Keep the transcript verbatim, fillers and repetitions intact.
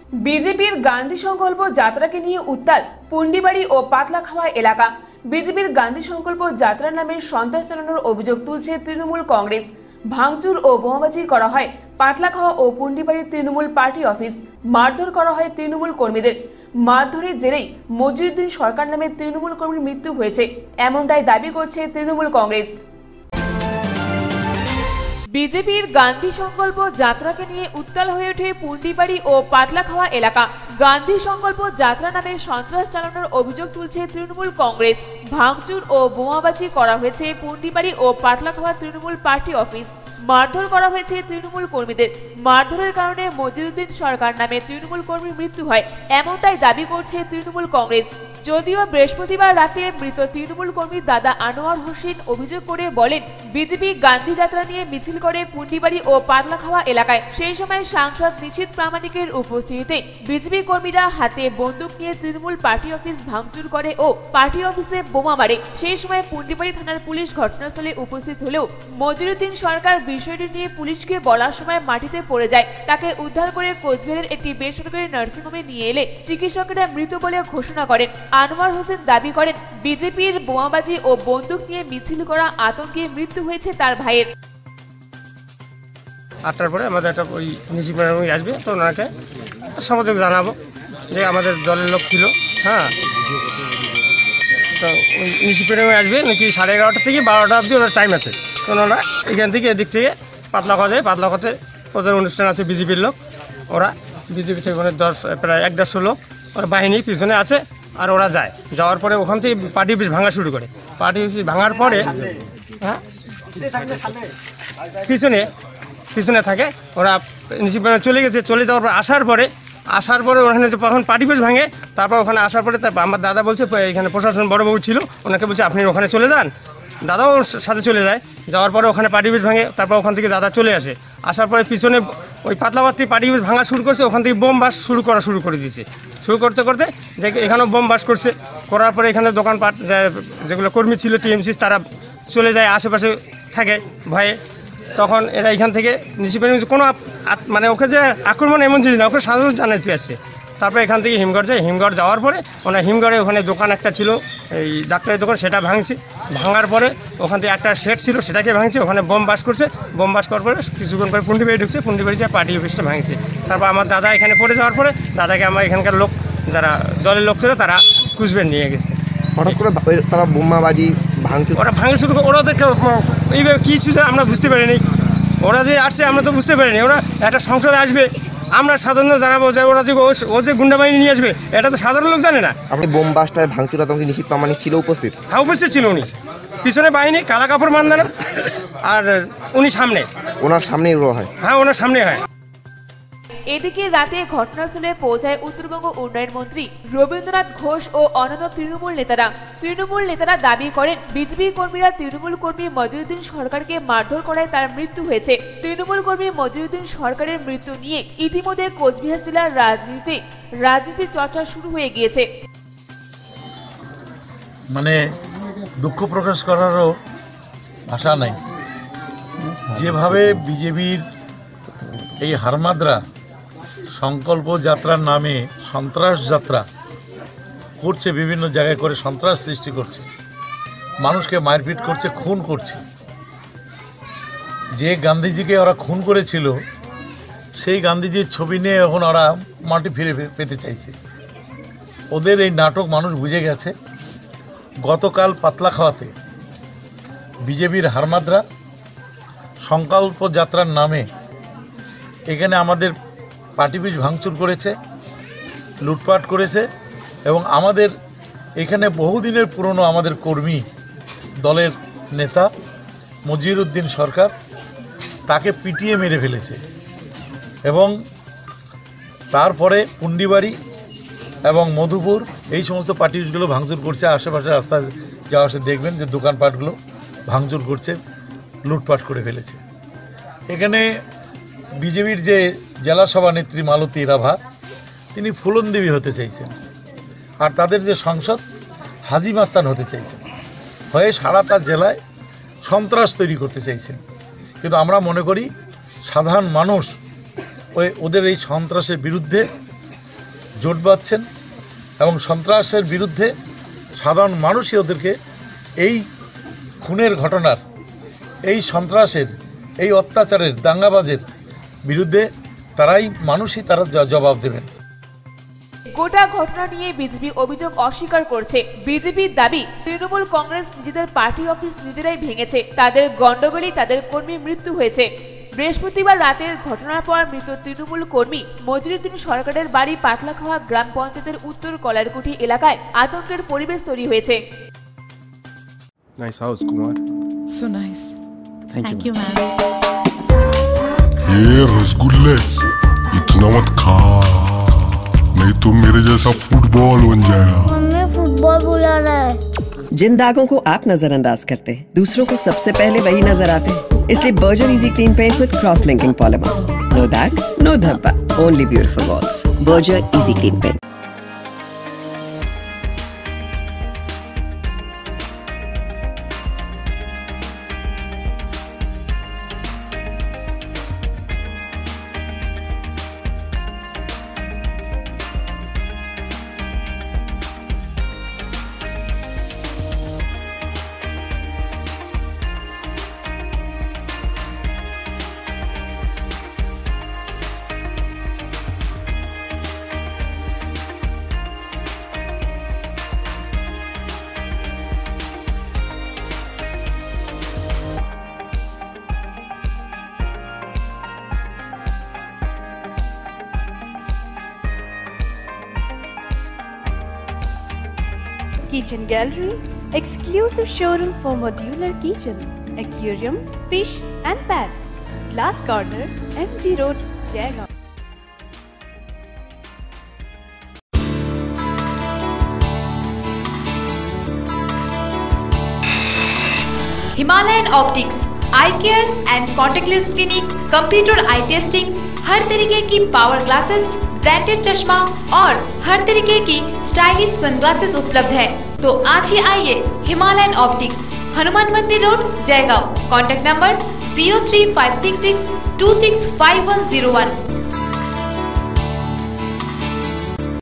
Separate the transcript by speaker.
Speaker 1: বিজেপির গান্ধী সংকল্প যাত্রাকে নিয়ে উত্তাল পুন্ডিবাড়ি ও পাতলাখাওয়া এলাকা। বিজেপির গান্ধী সংকল্প যাত্রার নামে সন্ত্রাস চালানোর অভিযোগ তুলছে তৃণমূল কংগ্রেস। ভাঙচুর ও বোমাবাজি করা হয় পাতলাখাওয়া ও পুন্ডিবাড়ির তৃণমূল পার্টি অফিস। মারধর করা হয় তৃণমূল কর্মীদের। মারধরের জেরেই মজিউদ্দিন সরকার নামে তৃণমূল কর্মীর মৃত্যু হয়েছে, এমনটাই দাবি করছে তৃণমূল কংগ্রেস। বিজেপির গান্ধী সংকল্প যাত্রাকে নিয়ে উত্তাল হয়ে ওঠে পুন্ডিবাড়ি ও পাতলাখাওয়া এলাকা। গান্ধী সংকল্প যাত্রা নামে সন্ত্রাস চালানোর অভিযোগ তুলছে তৃণমূল কংগ্রেস। ভাঙচুর ও বোমাবাজি করা হয়েছে পুন্ডিবাড়ি ও পাতলাখাওয়া তৃণমূল পার্টি অফিস। মারধর করা হয়েছে তৃণমূল কর্মীদের। মারধরের কারণে মজিউদ্দিন সরকার নামে তৃণমূল কর্মীর মৃত্যু হয়, এমনটাই দাবি করছে তৃণমূল কংগ্রেস। যদিও বৃহস্পতিবার রাতে মৃত তৃণমূল কর্মী দাদা আনোয়ার হোসেন অভিযোগ করে বলেন, বিজেপি গান্ধী যাত্রা নিয়ে মিছিল করে পুন্ডিবাড়ি ও পাতলাখাওয়া এলাকায়। সেই সময় সাংসদ নিশীথ প্রামাণিকের উপস্থিতিতে বিজেপি কর্মীরা হাতে বন্দুক নিয়ে তৃণমূল পার্টি অফিস ভাঙচুর করে ও পার্টি অফিসে বোমা মারে। সেই সময় পুন্ডিবাড়ি থানার পুলিশ ঘটনাস্থলে উপস্থিত হলেও মজিউদ্দিন সরকার বিষয়টি নিয়ে পুলিশকে বলার সময় মাটিতে পড়ে যায়। তাকে উদ্ধার করে কোচবিহারের একটি বেসরকারি নার্সিংহোমে নিয়ে এলে চিকিৎসকেরা মৃত বলে ঘোষণা করেন। আনোয়ার হোসেন দাবি করেন, বিজেপির বোমাবাজি ও বন্দুক নিয়ে মিছিল করা আতঙ্কে মৃত্যু হয়েছে তার ভাইয়ের।
Speaker 2: আটটার পরে আমাদের একটা ওই নিশি ম্যাডাম আসবে, তো ওনাকে সমাজকে জানাবো যে আমাদের দলের লোক ছিল। হ্যাঁ, তো ওই নিশি ম্যাডাম আসবে নাকি সাড়ে এগারোটা থেকে বারোটা অবধি ওদের টাইম আছে। তো ওনারা এখান থেকে এদিক থেকে পাতলাখাওয়া যায়। পাতলাখাওয়াতে ওদের অনুষ্ঠান আছে, বিজেপির লোক। ওরা বিজেপি থেকে মানে দশ প্রায় এক দেড়শো লোক ওরা বাহিনী পিছনে আছে। আর ওরা যায়, যাওয়ার পরে ওখান থেকে পার্টি অফিস ভাঙা শুরু করে। পার্টি অফিস ভাঙার পরে হ্যাঁ পিছনে পিছনে থাকে ওরা চলে গেছে। চলে যাওয়ার পর আসার পরে আসার পরে ওখানে যে তখন পার্টি অফিস ভাঙে। তারপর ওখানে আসার পরে তারপর আমার দাদা বলছে, এখানে প্রশাসন বড়বাবু ছিল, ওনাকে বলছে আপনি ওখানে চলে যান। দাদাও ওর সাথে চলে যায়। যাওয়ার পরে ওখানে পার্টি অফিস ভাঙে। তারপর ওখান থেকে দাদা চলে আসে। আসার পরে পিছনে ওই পাতলাখাওয়া থেকে পার্টি অফিস ভাঙা শুরু করছে। ওখান থেকে বোম বাস শুরু করা শুরু করে দিয়েছে। শুরু করতে করতে যে এখানেও বোম বাস করছে। করার পরে এখানে দোকানপাট যেগুলো কর্মী ছিল টিএমসি, তারা চলে যায়, আশেপাশে থাকে ভয়ে। তখন এরা এখান থেকে নিশি কোনো মানে ওকে যে আক্রমণ এমন জিনিস না, ওকে সাধারণ জানাতে আসছে। তারপরে এখান থেকে হিমঘর যায়। হিমঘর যাওয়ার পরে ওনার হিমঘরে ওখানে দোকান একটা ছিল, এই ডাক্তারের দোকান, সেটা ভাঙছে। ভাঙার পরে ওখান থেকে একটা শেড ছিল, সেটাকে ভাঙছে। ওখানে বোম বাস করছে। বোম বাস করার পরে কিছুক্ষণ পরে পুন্ডিবাড়ি ঢুকছে। পুন্ডিবাড়ি যায় পার্টি অফিসটা ভাঙছে। তারপর আমার দাদা এখানে পড়ে যাওয়ার পরে দাদাকে আমার এখানকার লোক যারা দলের লোক ছিল তারা কুচবিহার নিয়ে গেছে।
Speaker 3: হঠাৎ করে তারা বোমাবাজি ভাঙছে,
Speaker 2: ওরা ভাঙে শুরু করে। ওরা তো এইভাবে কী ছিল আমরা বুঝতে পারিনি। ওরা যে আসছে আমরা তো বুঝতে পারিনি। ওরা একটা সংসদে আসবে, আমরা সাধারণ জানাবো যে ওরা যে ও যে গুন্ডা বাহিনী নিয়ে আসবে, এটা তো সাধারণ লোক জানে না।
Speaker 3: আপনি বোম বাসটায় ভাঙচুর আতঙ্কে নিশীথ প্রামাণিক ছিল উপস্থিত?
Speaker 2: হ্যাঁ, উপস্থিত ছিল উনি। পিছনে বাহিনী কালা কাপড় বাঁধানো, আর উনি সামনে,
Speaker 3: ওনার সামনেই হয়।
Speaker 2: হ্যাঁ, ওনার সামনে হয়।
Speaker 1: এদিকে রাতে ঘটনাস্থলে পৌঁছায় উত্তরবঙ্গ উন্নয়ন মন্ত্রী রবীন্দ্রনাথ ঘোষ ও অন্যান্য তৃণমূল নেতারা। তৃণমূল নেতারা দাবি করেন, বিজেপি কর্মীরা তৃণমূল কর্মী মজিউদ্দিন সরকারকে মারধর করায় তার মৃত্যু হয়েছে। তৃণমূল কর্মী মজিউদ্দিন সরকারের মৃত্যু নিয়ে ইতিমধ্যে কোচবিহার জেলার রাজনীতি রাজনীতির চর্চা শুরু হয়ে গিয়েছে।
Speaker 4: মানে দুঃখ প্রকাশ করারও ভাষা নাই। যেভাবে বিজেপির এই হারমাদরা সংকল্প যাত্রার নামে সন্ত্রাস যাত্রা করছে, বিভিন্ন জায়গায় করে সন্ত্রাস সৃষ্টি করছে, মানুষকে মারপিট করছে, খুন করছে। যে গান্ধীজিকে ওরা খুন করেছিল সেই গান্ধীজির ছবি নিয়ে এখন ওরা মাটি ফিরে পেতে চাইছে। ওদের এই নাটক মানুষ বুঝে গেছে। গতকাল পাতলাখাওয়াতে বিজেপির হারমাদরা সংকল্প যাত্রার নামে এখানে আমাদের পার্টি অফিস ভাঙচুর করেছে, লুটপাট করেছে এবং আমাদের এখানে বহুদিনের পুরনো আমাদের কর্মী দলের নেতা মজিউদ্দিন সরকার, তাকে পিটিয়ে মেরে ফেলেছে। এবং তারপরে পুন্ডিবাড়ি এবং মধুপুর এই সমস্ত পার্টি অফিসগুলো ভাঙচুর করছে। আশেপাশে রাস্তা যাওয়া আসে দেখবেন যে দোকানপাটগুলো ভাঙচুর করছে, লুটপাট করে ফেলেছে। এখানে বিজেপির যে জেলা সভানেত্রী মালতী রাভা, তিনি ফুলনদেবী হতে চাইছেন, আর তাদের যে সাংসদ হাজি মাস্তান হতে চাইছেন, হয়ে সারাটা জেলায় সন্ত্রাস তৈরি করতে চাইছেন। কিন্তু আমরা মনে করি সাধারণ মানুষ ওই ওদের এই সন্ত্রাসের বিরুদ্ধে জোট বাঁধছেন এবং সন্ত্রাসের বিরুদ্ধে সাধারণ মানুষই ওদেরকে এই খুনের ঘটনার, এই সন্ত্রাসের, এই অত্যাচারের, দাঙ্গাবাজের বিরুদ্ধে তারাই মানুষই তারা জবাব দেবেন।
Speaker 1: গোটা ঘটনা নিয়ে বিজেপি অভিযোগ অস্বীকার করছে। বিজেপির দাবি, তৃণমূল কংগ্রেস নিজেদের পার্টি অফিস নিজেরাই ভেঙেছে, তাদের গন্ডগোলেই তাদের কর্মীর মৃত্যু হয়েছে। বৃহস্পতিবার রাতের ঘটনার পর মৃত তৃণমূল কর্মী মজরুদ্দিন সরকারের বাড়ি পাতলাখাওয়া গ্রাম পঞ্চায়েতের উত্তর কলারকুঠি এলাকায় আতঙ্কের পরিবেশ তৈরি হয়েছে।
Speaker 5: Nice house, Kumar.
Speaker 6: So nice.
Speaker 5: Thank,
Speaker 6: Thank
Speaker 5: you.
Speaker 6: you, ma'am.
Speaker 7: ये रसगुल्ले इतना मत खा, नहीं तो मेरे जैसा फुटबॉल बन जाएगा।
Speaker 8: मम्मी फुटबॉल बुला रहा है।
Speaker 9: जिन दागों को आप नजरअंदाज करते हैं, दूसरों को सबसे पहले वही नजर आते हैं। इसलिए Berger easy clean paint with cross linking polymer. No दाग, नो धब्बा, only beautiful walls. Berger easy clean paint.
Speaker 10: Kitchen Gallery, exclusive showroom for modular kitchen, aquarium, fish and pets. Glass Corner, M G Road, Jaigaon.
Speaker 11: Himalayan optics, eye care and contact lens clinic, computer eye testing, हर तरीके की power glasses, branded चश्मा और हर तरीके की stylish sunglasses उपलब्ध है। तो आज ही आइए Himalayan optics, Hanuman Mandir road, Jaigaon. Contact number zero three five six six two six five one zero one.